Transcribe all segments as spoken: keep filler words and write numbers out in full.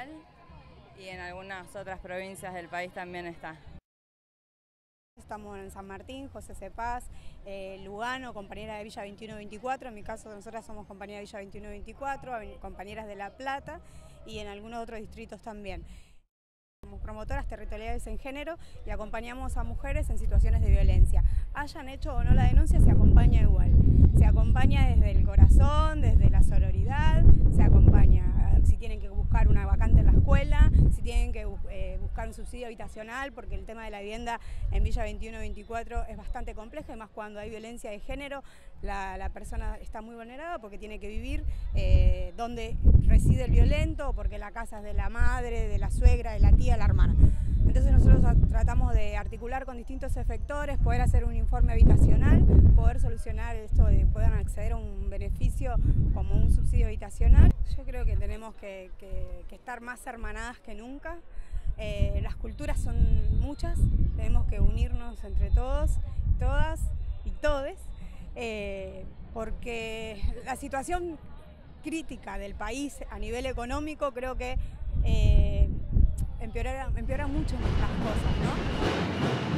Capital y en algunas otras provincias del país también está. Estamos en San Martín, José Cepaz, eh, Lugano, compañera de Villa veintiuno veinticuatro, en mi caso nosotras somos compañeras de Villa veintiuno veinticuatro, compañeras de La Plata y en algunos otros distritos también. Somos promotoras territoriales en género y acompañamos a mujeres en situaciones de violencia. Hayan hecho o no la denuncia, se acompaña igual. Se acompaña desde el corazón, desde la sororidad, se acompaña. Si tienen que buscar una vacante en la escuela, si tienen que eh, buscar un subsidio habitacional, porque el tema de la vivienda en Villa veintiuno veinticuatro es bastante complejo, además cuando hay violencia de género, la, la persona está muy vulnerada porque tiene que vivir eh, donde reside el violento, porque la casa es de la madre, de la suegra, de la tía, de la hermana. Entonces nosotros tratamos de articular con distintos efectores, poder hacer un informe habitacional, poder solucionar esto de que puedan acceder a un beneficio como un subsidio habitacional. Yo creo que tenemos que, que, que estar más hermanadas que nunca. Eh, las culturas son muchas, tenemos que unirnos entre todos, todas y todes, eh, porque la situación crítica del país a nivel económico creo que eh, empeora, empeora mucho las cosas, ¿no?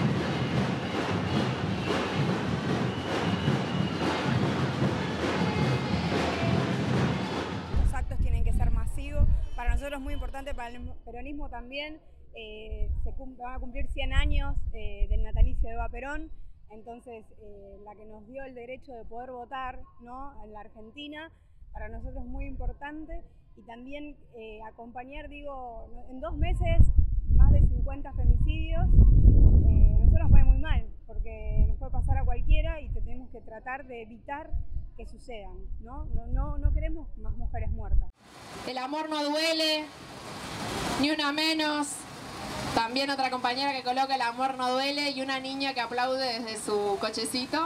Para nosotros es muy importante, para el peronismo también, eh, se van a cumplir cien años eh, del natalicio de Eva Perón, entonces eh, la que nos dio el derecho de poder votar, ¿no?, en la Argentina, para nosotros es muy importante, y también eh, acompañar, digo, en dos meses más de cincuenta femicidios, eh, nosotros nos pone muy mal, porque nos puede pasar a cualquiera y tenemos que tratar de evitar que sucedan, ¿no? No, no, no queremos más mujeres muertas. El amor no duele, ni una menos. También otra compañera que coloca el amor no duele y una niña que aplaude desde su cochecito.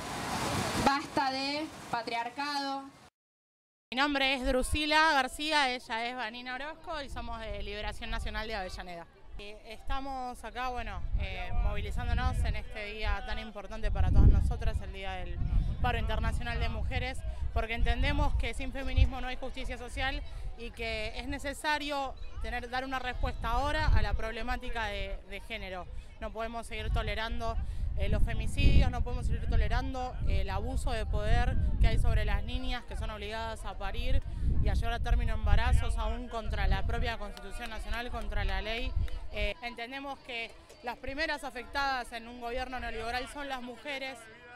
Basta de patriarcado. Mi nombre es Drusila García, ella es Vanina Orozco y somos de Liberación Nacional de Avellaneda. Estamos acá, bueno, eh, movilizándonos en este día tan importante para todas nosotras, el Día del Paro Internacional de Mujeres, porque entendemos que sin feminismo no hay justicia social y que es necesario tener, dar una respuesta ahora a la problemática de, de género. No podemos seguir tolerando eh, los femicidios, no podemos seguir tolerando el abuso de poder que hay sobre las niñas que son obligadas a parir y a llevar a término embarazos, aún contra la propia Constitución Nacional, contra la ley. Eh, entendemos que las primeras afectadas en un gobierno neoliberal son las mujeres,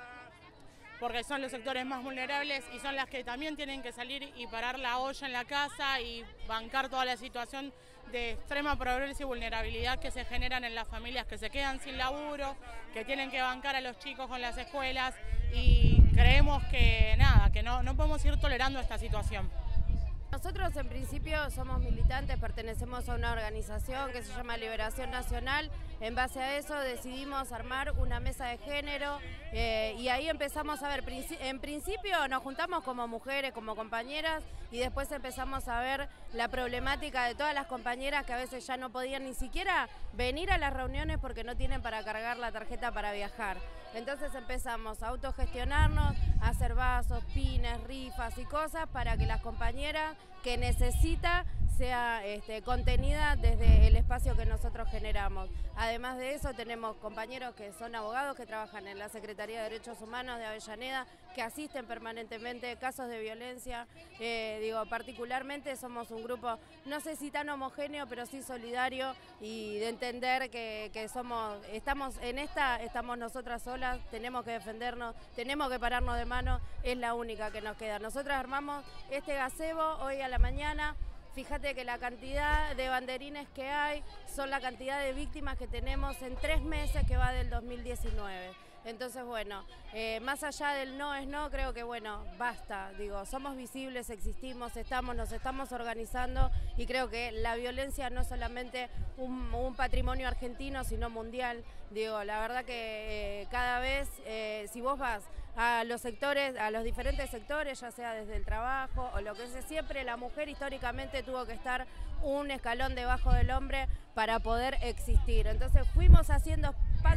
porque son los sectores más vulnerables y son las que también tienen que salir y parar la olla en la casa y bancar toda la situación de extrema pobreza y vulnerabilidad que se generan en las familias que se quedan sin laburo, que tienen que bancar a los chicos con las escuelas, y creemos que nada, que no, no podemos ir tolerando esta situación. Nosotros en principio somos militantes, pertenecemos a una organización que se llama Liberación Nacional. En base a eso decidimos armar una mesa de género eh, y ahí empezamos a ver, en principio nos juntamos como mujeres, como compañeras, y después empezamos a ver la problemática de todas las compañeras que a veces ya no podían ni siquiera venir a las reuniones porque no tienen para cargar la tarjeta para viajar. Entonces empezamos a autogestionarnos, a hacer vasos, pines, rifas y cosas para que las compañeras que necesita sea este, contenida desde el espacio que nosotros generamos. Además de eso tenemos compañeros que son abogados que trabajan en la Secretaría de Derechos Humanos de Avellaneda, que asisten permanentemente casos de violencia. Eh, digo, particularmente somos un grupo, no sé si tan homogéneo, pero sí solidario, y de entender que, que somos, estamos en esta, estamos nosotras solas, tenemos que defendernos, tenemos que pararnos de mano, es la única que nos queda. Nosotras armamos este gazebo hoy a la mañana. Fíjate que la cantidad de banderines que hay son la cantidad de víctimas que tenemos en tres meses que va del dos mil diecinueve. Entonces, bueno, eh, más allá del no es no, creo que, bueno, basta. Digo, somos visibles, existimos, estamos, nos estamos organizando, y creo que la violencia no es solamente un, un patrimonio argentino, sino mundial. Digo, la verdad que eh, cada vez, eh, si vos vas a los sectores, a los diferentes sectores, ya sea desde el trabajo o lo que sea, siempre la mujer históricamente tuvo que estar un escalón debajo del hombre para poder existir. Entonces fuimos haciendo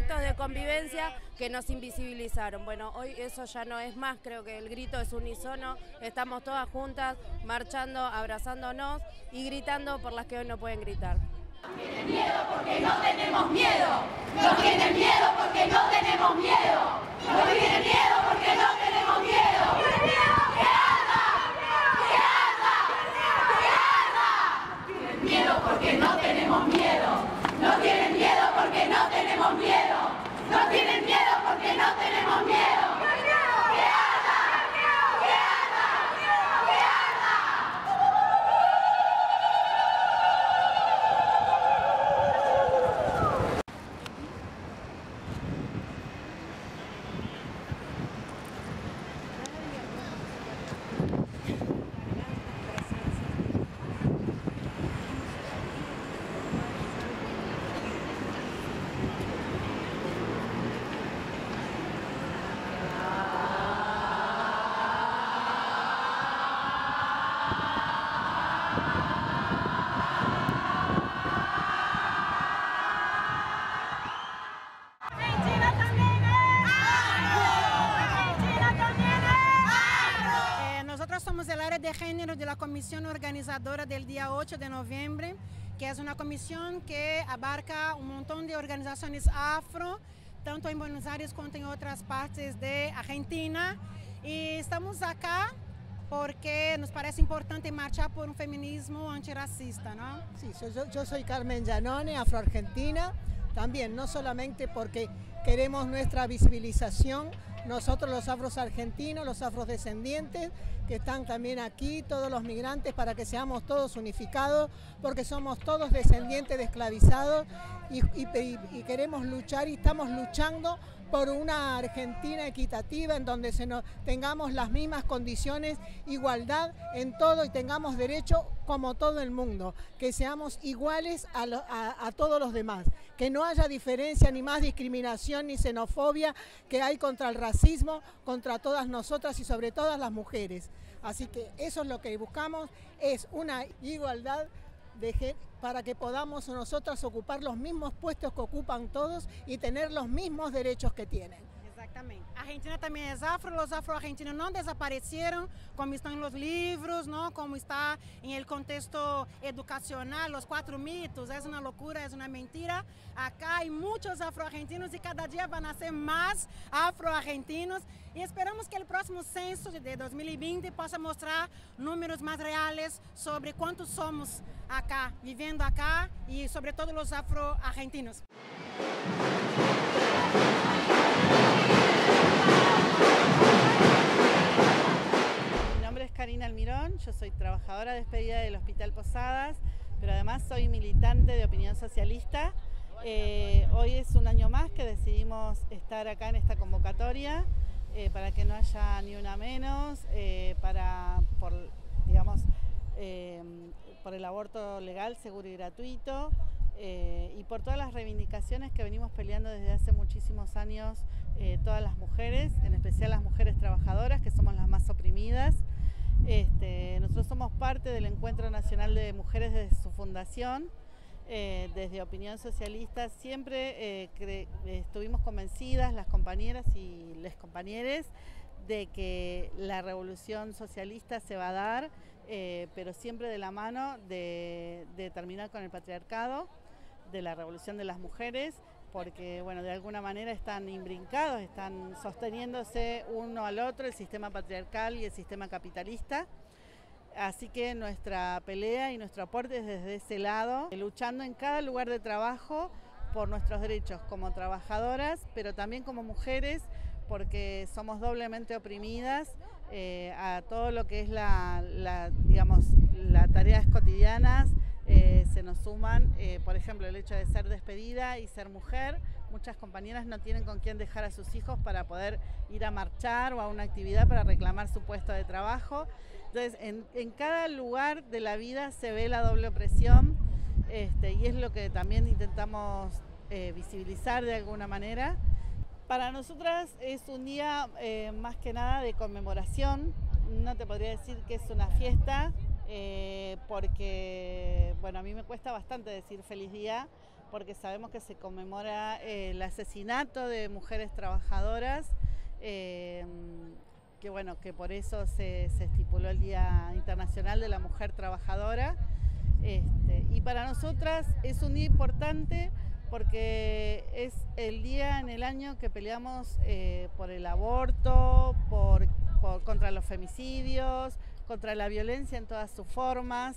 proyectos de convivencia que nos invisibilizaron. Bueno, hoy eso ya no es más, creo que el grito es unísono, estamos todas juntas, marchando, abrazándonos y gritando por las que hoy no pueden gritar. No tienen miedo porque no tenemos miedo. No tienen miedo porque no tenemos miedo. No tienen miedo porque no tenemos miedo. ¡Que arda! ¡Que arda! ¡Que arda! No tienen miedo porque no tenemos miedo. No tienen miedo porque no tenemos miedo. No tienen miedo porque no tenemos miedo. ¡Que arda! ¡Que arda! ¡Que arda! Somos el área de género de la comisión organizadora del día ocho de noviembre, que es una comisión que abarca un montón de organizaciones afro, tanto en Buenos Aires como en otras partes de Argentina. Y estamos acá porque nos parece importante marchar por un feminismo antirracista, ¿no? Sí, yo, yo soy Carmen Giannone, afroargentina, también no solamente porque queremos nuestra visibilización, nosotros los afros argentinos, los afrodescendientes, que están también aquí, todos los migrantes, para que seamos todos unificados, porque somos todos descendientes de esclavizados y, y, y queremos luchar y estamos luchando por una Argentina equitativa en donde se nos, tengamos las mismas condiciones, igualdad en todo y tengamos derecho como todo el mundo, que seamos iguales a, lo, a, a todos los demás, que no haya diferencia ni más discriminación ni xenofobia que hay contra el racismo, contra todas nosotras y sobre todas las mujeres. Así que eso es lo que buscamos, es una igualdad de, para que podamos nosotras ocupar los mismos puestos que ocupan todos y tener los mismos derechos que tienen. Exactamente. Argentina también es afro, los afro-argentinos no desaparecieron como están en los libros, ¿no? Como está en el contexto educacional, los cuatro mitos, es una locura, es una mentira. Acá hay muchos afro-argentinos y cada día van a ser más afro-argentinos y esperamos que el próximo censo de dos mil veinte possa mostrar números más reales sobre cuántos somos acá, viviendo acá y sobre todo los afro-argentinos. Karina Almirón, yo soy trabajadora despedida del Hospital Posadas, pero además soy militante de Opinión Socialista. Eh, hoy es un año más que decidimos estar acá en esta convocatoria eh, para que no haya ni una menos, eh, para, por, digamos, eh, por el aborto legal, seguro y gratuito, eh, y por todas las reivindicaciones que venimos peleando desde hace muchísimos años eh, todas las mujeres, en especial las mujeres trabajadoras, que somos las más oprimidas. Este, nosotros somos parte del Encuentro Nacional de Mujeres desde su fundación, eh, desde Opinión Socialista. Siempre eh, cre estuvimos convencidas, las compañeras y les compañeros, de que la revolución socialista se va a dar, eh, pero siempre de la mano de, de terminar con el patriarcado, de la revolución de las mujeres, porque bueno, de alguna manera están imbrincados, están sosteniéndose uno al otro el sistema patriarcal y el sistema capitalista. Así que nuestra pelea y nuestro aporte es desde ese lado, luchando en cada lugar de trabajo por nuestros derechos como trabajadoras, pero también como mujeres, porque somos doblemente oprimidas eh, a todo lo que es la, la, digamos, las tareas cotidianas. Eh, se nos suman, eh, por ejemplo, el hecho de ser despedida y ser mujer. Muchas compañeras no tienen con quién dejar a sus hijos para poder ir a marchar o a una actividad para reclamar su puesto de trabajo. Entonces, en, en cada lugar de la vida se ve la doble opresión, este, y es lo que también intentamos eh, visibilizar de alguna manera. Para nosotras es un día eh, más que nada de conmemoración. No te podría decir que es una fiesta, Eh, porque, bueno, a mí me cuesta bastante decir feliz día, porque sabemos que se conmemora eh, el asesinato de mujeres trabajadoras, eh, que bueno, que por eso se, se estipuló el Día Internacional de la Mujer Trabajadora. Este, y para nosotras es un día importante porque es el día en el año que peleamos eh, por el aborto, por, por, contra los femicidios, contra la violencia en todas sus formas,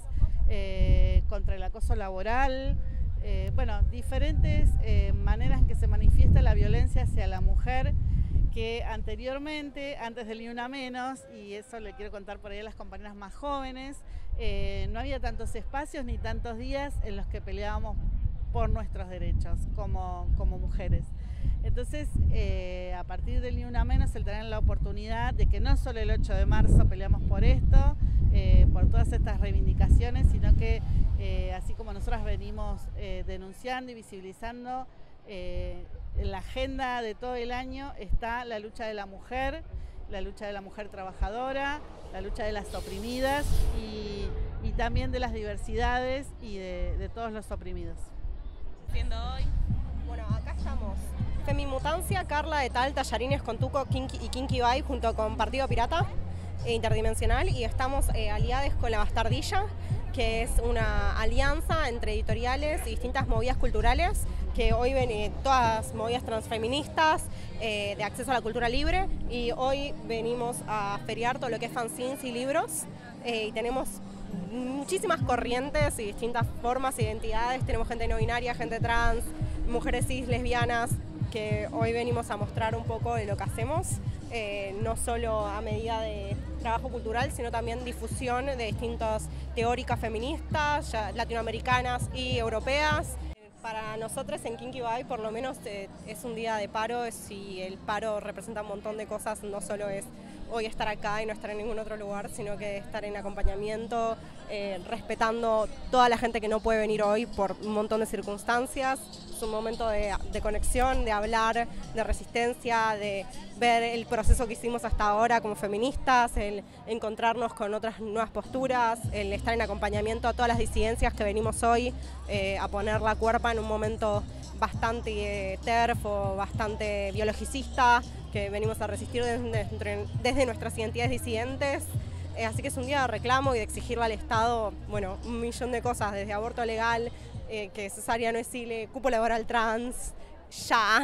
eh, contra el acoso laboral, eh, bueno, diferentes eh, maneras en que se manifiesta la violencia hacia la mujer, que anteriormente, antes del Ni Una Menos, y eso le quiero contar por ahí a las compañeras más jóvenes, eh, no había tantos espacios ni tantos días en los que peleábamos por nuestros derechos como, como mujeres. Entonces, eh, a partir del Ni Una Menos, el tener la oportunidad de que no solo el ocho de marzo peleamos por esto, eh, por todas estas reivindicaciones, sino que eh, así como nosotras venimos eh, denunciando y visibilizando, eh, en la agenda de todo el año está la lucha de la mujer, la lucha de la mujer trabajadora, la lucha de las oprimidas y, y también de las diversidades y de, de todos los oprimidos. Siendo hoy, bueno, acá estamos Femimutancia, Carla de Tal, Tallarines con Tuco Kinky y Kinky Bay junto con Partido Pirata e Interdimensional, y estamos eh, aliados con La Bastardilla, que es una alianza entre editoriales y distintas movidas culturales, que hoy ven eh, todas movidas transfeministas eh, de acceso a la cultura libre, y hoy venimos a feriar todo lo que es fanzines y libros, eh, y tenemos muchísimas corrientes y distintas formas e identidades. Tenemos gente no binaria, gente trans, mujeres cis, lesbianas, que hoy venimos a mostrar un poco de lo que hacemos, eh, no solo a medida de trabajo cultural, sino también difusión de distintas teóricas feministas, ya latinoamericanas y europeas. Para nosotros en Kinky Bay por lo menos eh, es un día de paro, y el paro representa un montón de cosas, no solo es hoy estar acá y no estar en ningún otro lugar, sino que estar en acompañamiento, eh, respetando toda la gente que no puede venir hoy por un montón de circunstancias. Es un momento de, de conexión, de hablar, de resistencia, de ver el proceso que hicimos hasta ahora como feministas, el encontrarnos con otras nuevas posturas, el estar en acompañamiento a todas las disidencias que venimos hoy eh, a poner la cuerpa en un momento bastante eh, terf o bastante biologicista, que venimos a resistir desde, desde nuestras identidades disidentes. Eh, así que es un día de reclamo y de exigirle al Estado, bueno, un millón de cosas, desde aborto legal, eh, que cesárea no exile, cupo laboral trans, ya,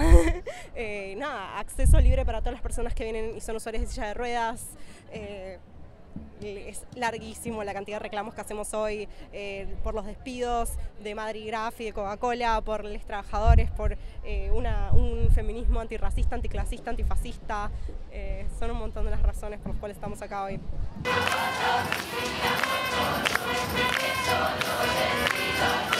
eh, nada, acceso libre para todas las personas que vienen y son usuarios de silla de ruedas. Eh, Es larguísimo la cantidad de reclamos que hacemos hoy, eh, por los despidos de Madrid Graf y de Coca-Cola, por los trabajadores, por eh, una, un feminismo antirracista, anticlasista, antifascista. Eh, son un montón de las razones por las cuales estamos acá hoy. No, no, no, no, no, no, no, no, no, no, no, no,